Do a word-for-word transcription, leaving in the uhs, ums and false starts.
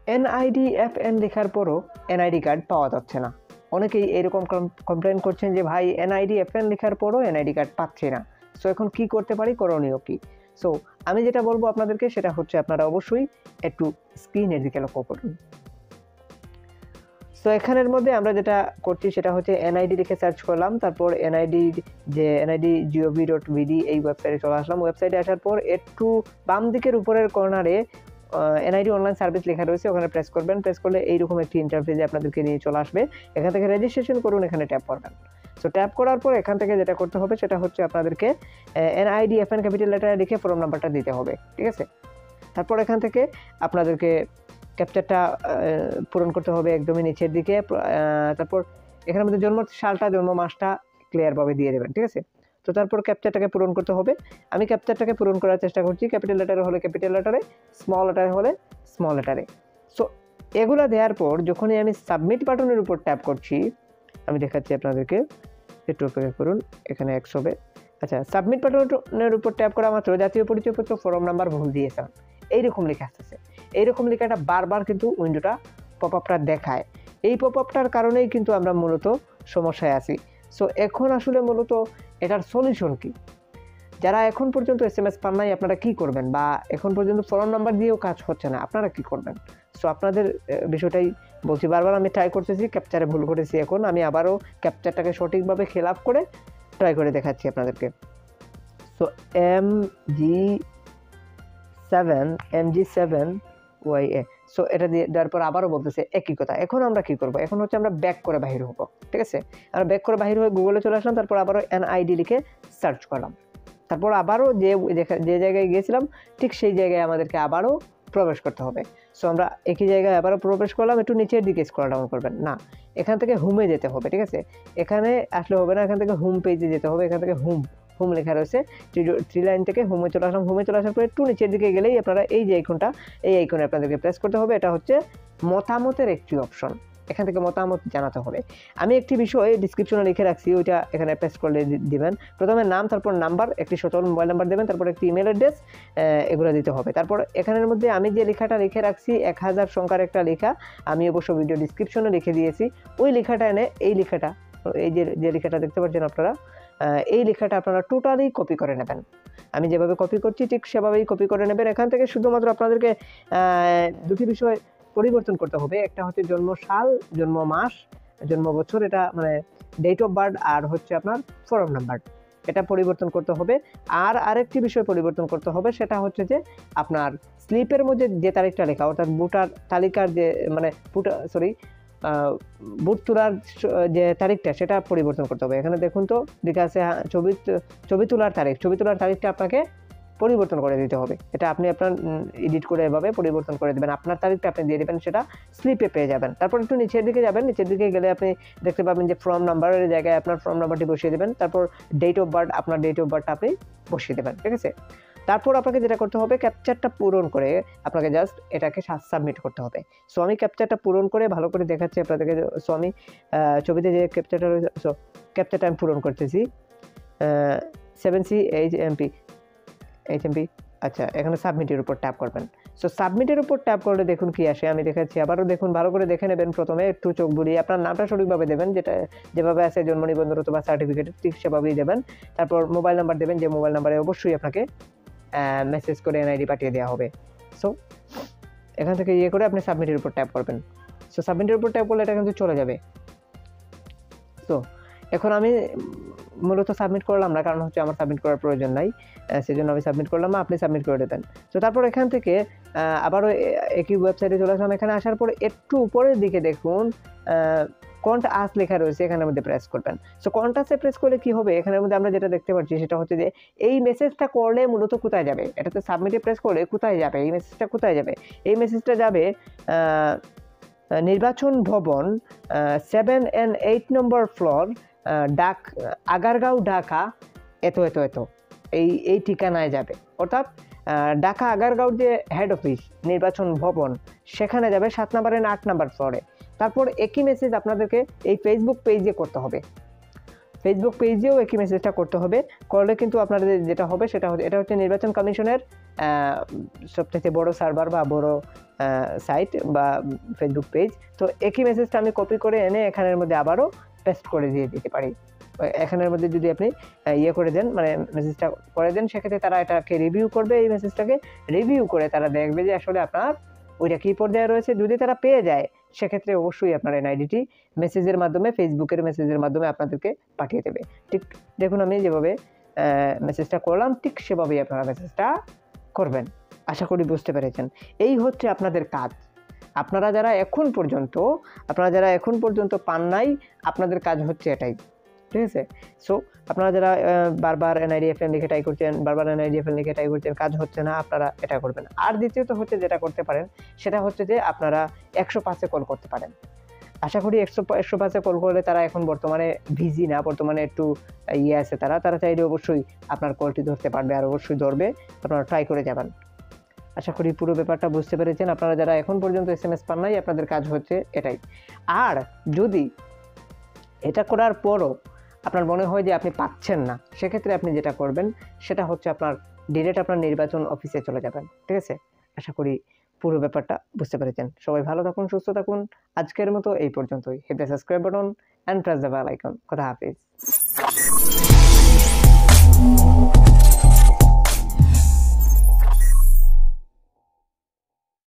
এনআইডিএফএন লেখার পরও NID card পাওয়া যাচ্ছে না। অনেকেই এরকম কমপ্লেন করছেন যে ভাই এনআইডিএফএন লেখার পরও এনআইডি কার্ড পাচ্ছি না। সো এখন কি করতে পারি, করণীয় কি? সো আমি যেটা বলবো আপনাদেরকে সেটা হচ্ছে আপনারা অবশ্যই একটু স্ক্রিনের দিকে লক্ষ্য করুন। সো এখানের মধ্যে আমরা যেটা করছি সেটা হচ্ছে এনআইডি লিখে সার্চ করলাম, তারপর এনআইডি যে এনআইডি জিওভি ডট ভিডি এই ওয়েবসাইটে চলে আসলাম। ওয়েবসাইটে আসার পর একটু বাম দিকের উপরের কর্নারে এনআইডি অনলাইন সার্ভিস লেখা রয়েছে, ওখানে প্রেস করবেন। প্রেস করলে এইরকম একটি ইন্টারফেসে আপনাদেরকে নিয়ে চলে আসবে। এখান থেকে রেজিস্ট্রেশন করুন, এখানে ট্যাপ করবেন। সো ট্যাপ করার পর এখান থেকে যেটা করতে হবে সেটা হচ্ছে আপনাদেরকে এনআইডিএফএন ক্যাপিটাল লেটারে লিখে ফর্ম নাম্বারটা দিতে হবে, ঠিক আছে। তারপর এখান থেকে আপনাদেরকে ক্যাপচারটা পূরণ করতে হবে একদমই নিচের দিকে। তারপর এখানের মধ্যে জন্ম সালটা জন্ম মাসটা ক্লিয়ারভাবে দিয়ে দেবেন, ঠিক আছে। তো তারপর ক্যাপচারটাকে পূরণ করতে হবে। আমি ক্যাপচারটাকে পূরণ করার চেষ্টা করছি, ক্যাপিটাল লেটারে হলে ক্যাপিটাল লেটারে, স্মল লেটারে হলে স্মল লেটারে। সো এগুলো দেওয়ার পর যখনই আমি সাবমিট বাটনের উপর ট্যাপ করছি, আমি দেখাচ্ছি আপনাদেরকে, একটু অপেক্ষা করুন, এখানে এক্স হবে। আচ্ছা, সাবমিট বাটনের উপর ট্যাপ করা মাত্র জাতীয় পরিচয়পত্র ফর্ম নাম্বার ভুল দিয়েছেন এইরকম লেখা আসতেছে। এইরকম লেখাটা বারবার কিন্তু উইন্ডোটা পপ আপটা দেখায়। এই পপ আপটার কারণেই কিন্তু আমরা মূলত সমস্যায় আছি। সো এখন আসলে মূলত এটার সলিউশন কি? যারা এখন পর্যন্ত এস এম এস পান নাই আপনারা কি করবেন, বা এখন পর্যন্ত ফর্ম নাম্বার দিয়েও কাজ হচ্ছে না, আপনারা কি করবেন? সো আপনাদের বিষয়টাই বলছি, বারবার আমি ট্রাই করতেছি, ক্যাপচারে ভুল করেছি। এখন আমি আবারও ক্যাপচারটাকে সঠিকভাবে খেলাপ করে ট্রাই করে দেখাচ্ছি আপনাদেরকে। So M G seven M G seven Y A. So এটা দিয়ে দেওয়ার পর আবারও বলতেছে একই কথা। এখন আমরা কি করব? এখন হচ্ছে আমরা ব্যাক করে বাহির হবো, ঠিক আছে। আমরা ব্যাক করে বাহির হয়ে গুগলে চলে আসলাম, তারপর আবারও এনআইডি লিখে সার্চ করলাম। তারপর আবারও যে যে জায়গায় গিয়েছিলাম ঠিক সেই জায়গায় আমাদেরকে আবারও প্রবেশ করতে হবে। সো আমরা একই জায়গায় আবারও প্রবেশ করলাম, একটু নিচের দিকে স্ক্রল ডাউন করবেন না, এখান থেকে হোমে যেতে হবে, ঠিক আছে। এখানে আসলে হবে না, এখান থেকে হোম পেজে যেতে হবে। এখান থেকে হোম হোম লেখা রয়েছে, থ্রি লাইন থেকে হোমে চলে আসলাম। হোমে চলে আসার পরে একটু নিচের দিকে গেলেই আপনারা এই যে আইকনটা, এই আইকনে আপনাদেরকে প্রেস করতে হবে। এটা হচ্ছে মতামতের একটি অপশন, এখান থেকে মতামত জানাতে হবে। আমি একটি বিষয় ডিসক্রিপশনে লিখে রাখছি, ওইটা এখানে প্রেস করলে দিবেন। প্রথমে নাম, তারপর নাম্বার, একটি সচল মোবাইল নাম্বার দেবেন, তারপর একটি ইমেল অ্যাড্রেস, এগুলো দিতে হবে। তারপর এখানের মধ্যে আমি যে লেখাটা লিখে রাখছি এক হাজার সংখ্যার একটা লেখা, আমি অবশ্য ভিডিও ডিসক্রিপশনে লিখে দিয়েছি। ওই লেখাটা এনে এই লেখাটা, এই যে যে লেখাটা দেখতে পাচ্ছেন আপনারা, এই লেখাটা আপনারা টোটালি কপি করে নেবেন। আমি যেভাবে কপি করছি ঠিক সেভাবেই কপি করে নেবেন। এখান থেকে শুধুমাত্র আপনাদেরকে দুটি বিষয় পরিবর্তন করতে হবে, একটা হচ্ছে জন্ম সাল, জন্ম মাস, জন্ম বছর, এটা মানে ডেট অফ বার্থ, আর হচ্ছে আপনার ফর্ম নাম্বার, এটা পরিবর্তন করতে হবে। আর আরেকটি বিষয় পরিবর্তন করতে হবে, সেটা হচ্ছে যে আপনার স্লিপের মধ্যে যে তারিখটা লেখা, অর্থাৎ ভোটার তালিকার যে মানে সরি বুথ তোলার যে তারিখটা সেটা পরিবর্তন করতে হবে। এখানে দেখুন তো লেখা আছে ছবি ছবি তোলার তারিখ, ছবি তোলার তারিখটা আপনাকে পরিবর্তন করে দিতে হবে। এটা আপনি আপনার এডিট করে এভাবে পরিবর্তন করে দেবেন, আপনার তারিখটা আপনি দিয়ে দেবেন, সেটা স্লিপে পেয়ে যাবেন। তারপর একটু নিচের দিকে যাবেন, নিচের দিকে গেলে আপনি দেখতে পাবেন যে ফর্ম নাম্বারের জায়গায় আপনার ফর্ম নাম্বারটি বসিয়ে দেবেন, তারপর ডেট অফ বার্থ, আপনার ডেট অফ বার্থটা আপনি বসিয়ে দেবেন, ঠিক আছে। তারপর আপনাকে যেটা করতে হবে, ক্যাপচারটা পূরণ করে আপনাকে জাস্ট এটাকে সাবমিট করতে হবে। সো আমি ক্যাপচারটা পূরণ করে ভালো করে দেখাচ্ছি আপনাদেরকে। সো আমি ছবিতে যে ক্যাপচারটা রয়েছে, সো ক্যাপচারটা আমি পূরণ করতেছি, seven C H M P H M P আচ্ছা, এখানে সাবমিটের উপর ট্যাপ করবেন। সো সাবমিটের উপর ট্যাপ করলে দেখুন কি আসে, আমি দেখাচ্ছি আবারও দেখুন, ভালো করে দেখে নেবেন। প্রথমে একটু চোখ বুলিয়ে আপনার নামটা সঠিকভাবে দেবেন, যেটা যেভাবে আছে জন্ম নিবন্ধন অথবা সার্টিফিকেট, ঠিক সেভাবেই দেবেন। তারপর মোবাইল নাম্বার দেবেন, যে মোবাইল নাম্বারে অবশ্যই আপনাকে মেসেজ করে এনআইডি পাঠিয়ে দেওয়া হবে। সো এখান থেকে ইয়ে করে আপনি সাবমিটের উপর ট্যাপ করবেন। সো সাবমিটের উপর ট্যাপ করলে এটা কিন্তু চলে যাবে। সো এখন আমি মূলত সাবমিট করলাম না, কারণ হচ্ছে আমার সাবমিট করার প্রয়োজন নাই, সেজন্য আমি সাবমিট করলাম না, আপনি সাবমিট করে দেবেন। তো তারপর এখান থেকে আবারও একই ওয়েবসাইটে চলে আসলাম। এখানে আসার পরে একটু উপরের দিকে দেখুন কন্টাক্ট লেখা রয়েছে, এখানের মধ্যে প্রেস করবেন। সো কন্টাক্টে প্রেস করলে কি হবে, এখানের মধ্যে আমরা যেটা দেখতে পাচ্ছি সেটা হচ্ছে যে এই মেসেজটা করলে মূলত কোথায় যাবে, এটাতে সাবমিটে প্রেস করলে কোথায় যাবে, এই মেসেজটা কোথায় যাবে, এই মেসেজটা যাবে নির্বাচন ভবন, সেভেন অ্যান্ড এইট নম্বর ফ্লোর, ডাক আগারগাঁও, ঢাকা, এত এত এত এই এই ঠিকানায় যাবে। অর্থাৎ ঢাকা আগারগাঁওর যে হেড অফিস নির্বাচন ভবন, সেখানে যাবে সাত নম্বরের আট নম্বর ফ্লোরে। তারপর একই মেসেজ আপনাদেরকে এই ফেসবুক পেজে করতে হবে। ফেসবুক পেজেও একই মেসেজটা করতে হবে। করলে কিন্তু আপনাদের যেটা হবে সেটা হচ্ছে, এটা হচ্ছে নির্বাচন কমিশনের সবথেকে বড় সার্ভার বা বড় সাইট বা ফেসবুক পেজ। তো একই মেসেজটা আমি কপি করে এনে এখানের মধ্যে আবারও পেস্ট করে দিয়ে দিতে পারি। এখানের মধ্যে যদি আপনি ইয়ে করে দেন, মানে মেসেজটা করে দেন, সেক্ষেত্রে তারা এটাকে রিভিউ করবে। এই মেসেজটাকে রিভিউ করে তারা দেখবে যে আসলে আপনার ওইটা কী পর্যায়ে রয়েছে। যদি তারা পেয়ে যায় সেক্ষেত্রে অবশ্যই আপনার এনআইডিটি মেসেজের মাধ্যমে, ফেসবুকের মেসেজের মাধ্যমে আপনাদেরকে পাঠিয়ে দেবে। ঠিক দেখুন আমি যেভাবে মেসেজটা করলাম ঠিক সেভাবেই আপনারা মেসেজটা করবেন। আশা করি বুঝতে পেরেছেন। এই হচ্ছে আপনাদের কাজ। আপনারা যারা এখন পর্যন্ত আপনারা যারা এখন পর্যন্ত পান নাই, আপনাদের কাজ হচ্ছে এটাই, ঠিক আছে? সো আপনারা যারা বারবার এনআইডিএফএন লিখে ট্রাই করছেন, বারবার এনআইডিএফএন লিখে ট্রাই করছেন, কাজ হচ্ছে না, আপনারা এটা করবেন। আর দ্বিতীয়ত হচ্ছে যেটা করতে পারেন সেটা হচ্ছে যে আপনারা একশো পাঁচে কল করতে পারেন। আশা করি একশো একশো পাঁচে কল করলে তারা এখন বর্তমানে বিজি না, বর্তমানে একটু ইয়ে আছে তারা তারা চাইলে অবশ্যই আপনার কলটি ধরতে পারবে, আর অবশ্যই ধরবে। আপনারা ট্রাই করে যাবেন। আশা করি পুরো ব্যাপারটা বুঝতে পেরেছেন। আপনারা যারা এখন পর্যন্ত এস এম এস পান নাই, আপনাদের কাজ হচ্ছে এটাই। আর যদি এটা করার পরও আপনার মনে হয় যে আপনি পাচ্ছেন না, সেক্ষেত্রে আপনি যেটা করবেন সেটা হচ্ছে আপনার ডিরেক্ট আপনার নির্বাচন অফিসে চলে যাবেন, ঠিক আছে? আশা করি পুরো ব্যাপারটা বুঝতে পেরেছেন। সবাই ভালো থাকুন, সুস্থ থাকুন। আজকের মতো এই পর্যন্তই। Hit the subscribe button and press the bell icon. খোদা হাফেজ।